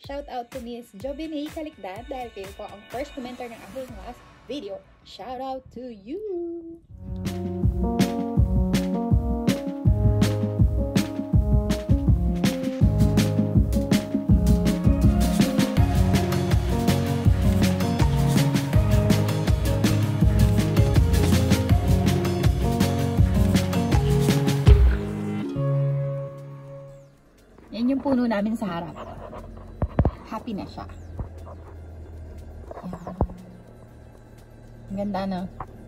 shout out to Miss Jobine Kalikdan dahil kayo po ang first commenter ng aking last video. Shout out to you! Yan yung puno namin sa harap. Happy na siya. Yan. Ang ganda, no?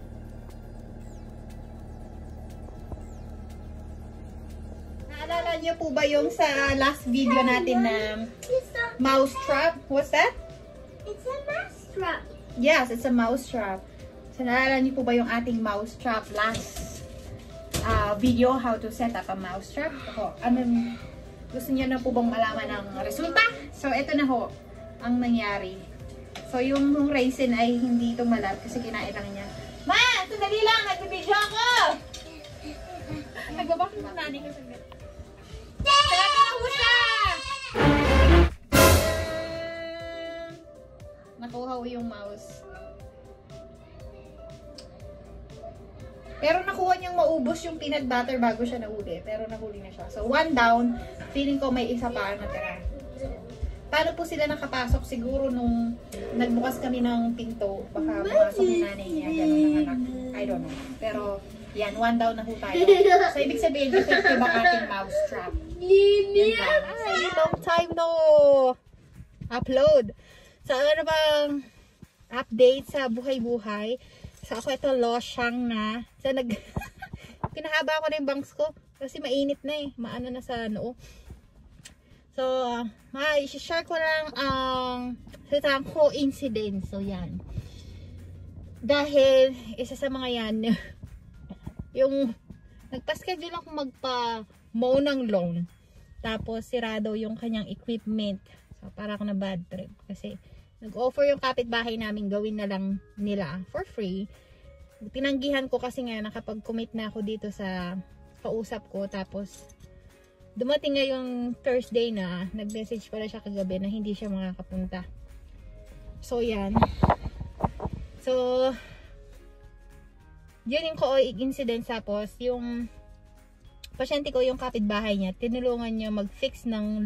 Naalala niyo po ba yung sa last video natin na mouse trap? What's that? It's a mouse trap. Yes, it's a mouse trap. So, naalala niyo po ba yung ating mouse trap last video, how to set up a mouse trap? Gusto niyo na po bang malaman ang resulta? So, ito na ho ang nangyari. So, yung raisin ay hindi tumalab kasi kinain lang niya. Ma! Sandali lang! Nagbibidyo ako! Nagbabak yung nanay ko sa gano'n. Sarap na po siya! Nakuha ko yung mouse. Pero nakuha niyang maubos yung peanut butter bago siya nahuli. Pero nahuli na siya. So, 1 down. Feeling ko may isa pa natira. Paano po sila nakapasok? Siguro nung nagbukas kami ng pinto, baka pumasok yung nanay niya. Ganun ang anak. I don't know. Pero, yan. 1 down na po tayo. So, ibig sabihin, effective ang ating mouse trap. Ay, long time no upload. So, ano bang update sa buhay-buhay? So, ako ito, losyang na. So, pinahaba ko na yung bangs ko. Kasi mainit na eh. Maano na sa noo. So, i-share ko lang ang coincidence. So, yan. Dahil, isa sa mga yan, yung, nagpa-schedule ako magpa-mow ng lawn. Tapos, sirado yung kanyang equipment. So, para ako na bad trip. Kasi, nag-offer yung kapitbahay namin gawin na lang nila for free. Tinanggihan ko kasi nga nakapag-commit na ako dito sa kausap ko. Tapos dumating nga yung Thursday na nag-message pala siya kagabi na hindi siya makakapunta. So yan. So yun yung incident. Tapos yung pasyente ko, yung kapitbahay niya, tinulungan niya mag-fix ng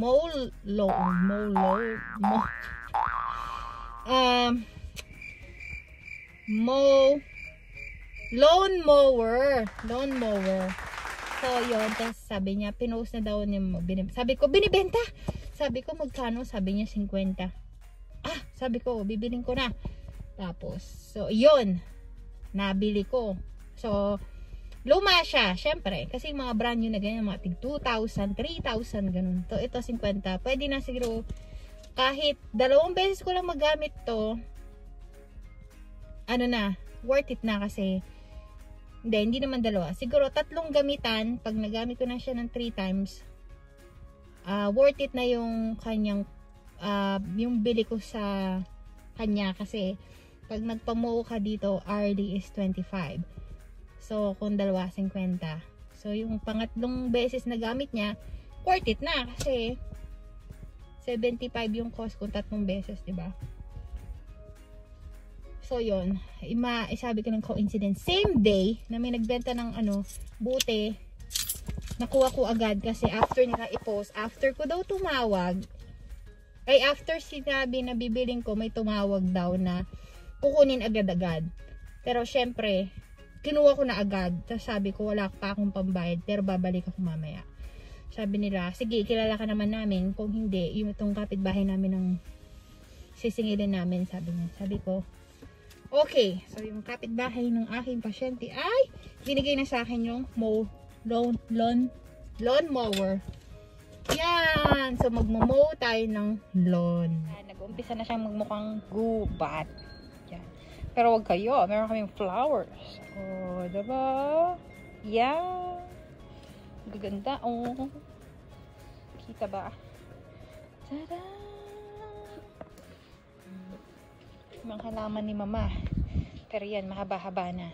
lawn mower. So yun, tapos sabi niya pinost na daw niya, sabi ko binibenta, sabi ko magkano, sabi niya 50. Sabi ko bibiling ko na. Tapos so yun, nabili ko. So luma siya, syempre, kasi mga brand new na ganyan, mga tig 2,000, 3,000 ganun. To ito 50. Pwede na siguro kahit 2 beses ko lang magamit to, ano na, worth it na kasi, hindi naman 2. Siguro 3 gamitan, pag nagamit ko na siya ng 3 times, worth it na yung kanyang, yung bili ko sa kanya kasi, pag nagpamow ka dito, hourly is 25. So, kung 2, 50. So, yung pangatlong beses na gamit niya, worth it na kasi, 75 yung cost kung 3 beses, diba? So, yun. Isabi ko ng coincidence. Same day, na may nagbenta ng buti, nakuha ko agad kasi after nila i-post, after ko daw tumawag, after sinabi na bibiling ko, may tumawag daw na kukunin agad-agad. Pero, syempre, kinuha ko na agad. Tapos sabi ko, wala pa akong pambayad, pero babalik ako mamaya. Sabi nila, sige, kilala ka naman namin. Kung hindi, yung itong kapitbahay namin ng sisingilin namin, sabi niya. Sabi ko, okay. So, yung kapitbahay ng aking pasyente ay binigay na sa akin yung lawn mower. Yan. So, magmo-mow tayo ng lawn. Nag-umpisa na siyang magmukhang gubat. Yan. Pero wag kayo. Meron kaming flowers. Oh, diba? Yan. Gaganda. Oh. Kita ba? Tada! Mga halaman ni mama. Pero yan, mahaba-haba na.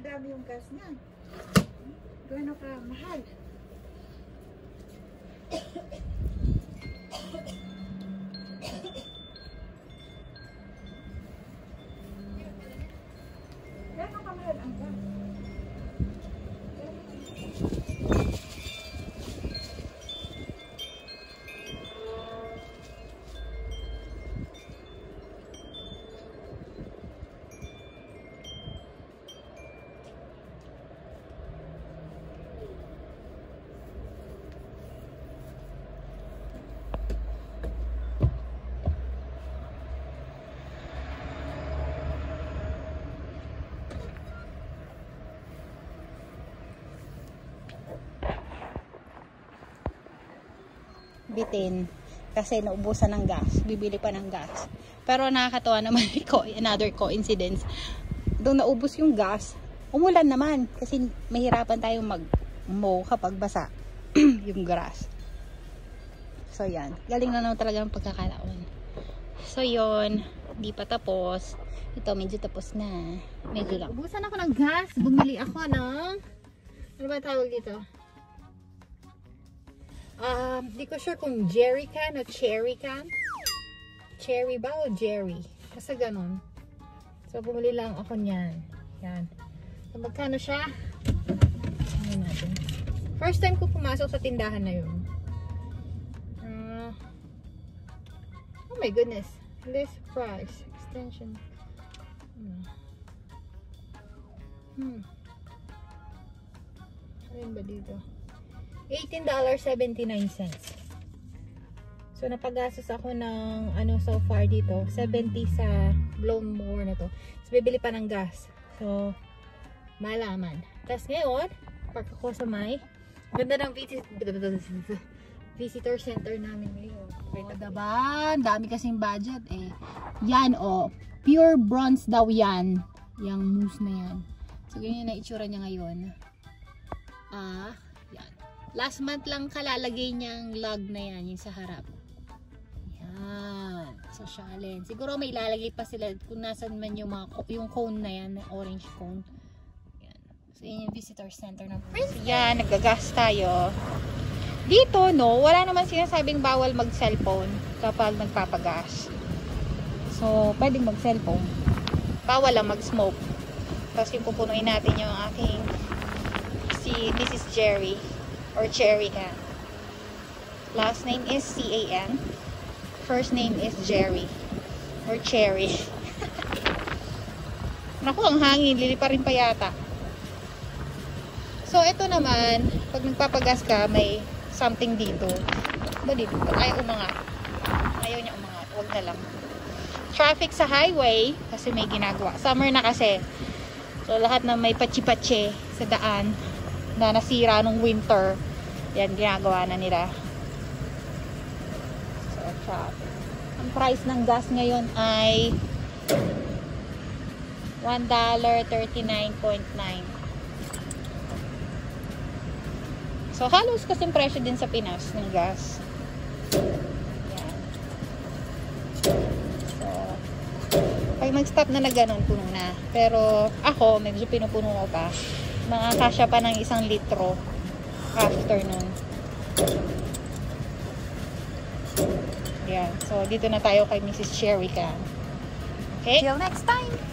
kadami yung gas niya. Gano'n ka mahal. Gano'n ka mahal ang gas? Bitin kasi naubusan ng gas, bibili pa ng gas. Pero nakakatawa naman another coincidence, doon naubos yung gas, umulan naman kasi mahirapan tayong mag-mow kapag basa yung grass. So yan, galing na naman talaga ang pagkakalaon. So yun, di pa tapos. Ito medyo tapos na, medyo lang. Ubusan ako ng gas, bumili ako ng ano ba tawag dito? Di ko sure kung jerry can o cherry can. Cherry ba o jerry? Basta ganun. So, bumili lang ako niyan. Yan. So, magkano siya? Ano natin? First time ko pumasok sa tindahan na yun. Oh my goodness. List price. Extension. Ano ba dito? $18.79. So, napagastos ako ng ano so far dito. 70 sa blown mower na to. So, bibili pa ng gas. So, malaman. Tapos ngayon, park ako sa may ganda ng visitor center namin ngayon. Oh, diba? Dami kasing budget eh. Yan oh. Pure bronze daw yan. Yung mousse na yan. So, ganyan na itsura niya ngayon. Yan. Last month lang kalalagay niyang log na yan, yung sa harap. Yan. Sa Shalen. Siguro may ilalagay pa sila kung nasan man yung, yung cone na yan, orange cone. Yan. So, yun yung visitor center ng Prince. Yan, nagagas tayo. Dito, no, wala naman sinasabing bawal mag-cellphone kapag nagpapagas. So, pwedeng mag-cellphone. Bawal lang mag-smoke. Tapos yung pupunuin natin yung aking si Mrs. Jerry. Or Cherry can. Last name is C-A-N. First name is Jerry. Or Cherry. Naku, ang hangin. Liliparin pa yata. So, ito naman, pag nagpapagas ka, may something dito. Ba dito? Ayaw umangat. Ayaw niya umangat. Huwag na lang. Traffic sa highway, kasi may ginagawa. Summer na kasi. So, lahat na may patsi-patsi sa daan na nasira nung winter, yan ginagawa na nila. So, traffic. Ang price ng gas ngayon ay $1.39.9. So, halos kasing presyo din sa Pinas ng gas. Yan. So, pag nag-stop na ganun, puno na. Pero, ako, medyo pinupuno ko pa. Makakasya pa ng 1 litro after nun. Yeah. So, dito na tayo kay Mrs. Cherry can. Okay? Till next time!